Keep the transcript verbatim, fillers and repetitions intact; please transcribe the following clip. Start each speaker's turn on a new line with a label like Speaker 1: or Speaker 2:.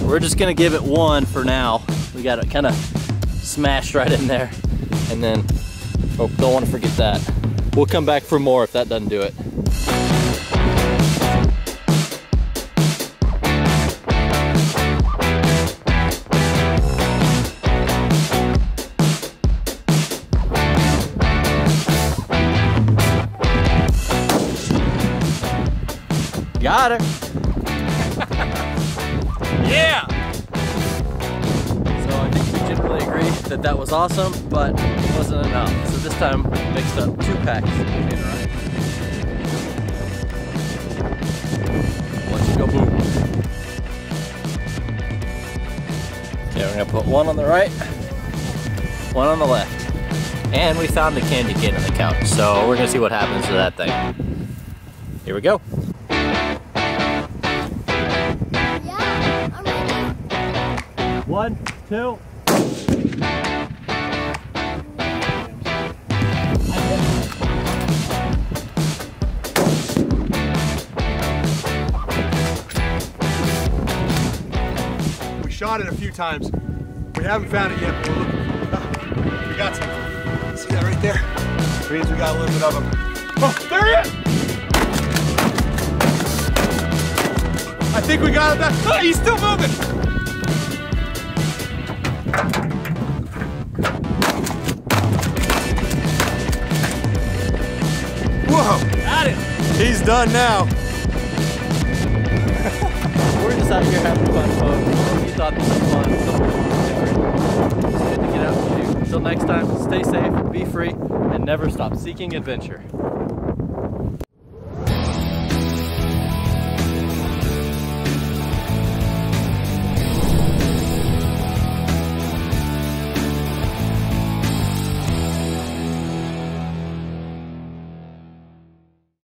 Speaker 1: right, we're just gonna give it one for now. We got it kind of smashed right in there. And then, oh, don't want to forget that. We'll come back for more if that doesn't do it. Got her. Yeah! So I think we generally agree that that was awesome, but it wasn't enough. So this time we mixed up two packs of tannerite. Watch it go boom. Okay, we're gonna put one on the right, one on the left. And we found the candy cane on the couch, so we're gonna see what happens to that thing. Here we go. One, two.
Speaker 2: We shot it a few times. We haven't found it yet, but we're looking for it. We got some. See that right there? That means we got a little bit of them. Oh, there he is! I think we got him. Oh, he's still moving! Whoa!
Speaker 1: Got him!
Speaker 2: He's done now.
Speaker 1: We're just out here having fun, folks. You thought this was fun. Something different. It's good to get out and shoot. Until next time, stay safe, be free, and never stop seeking adventure.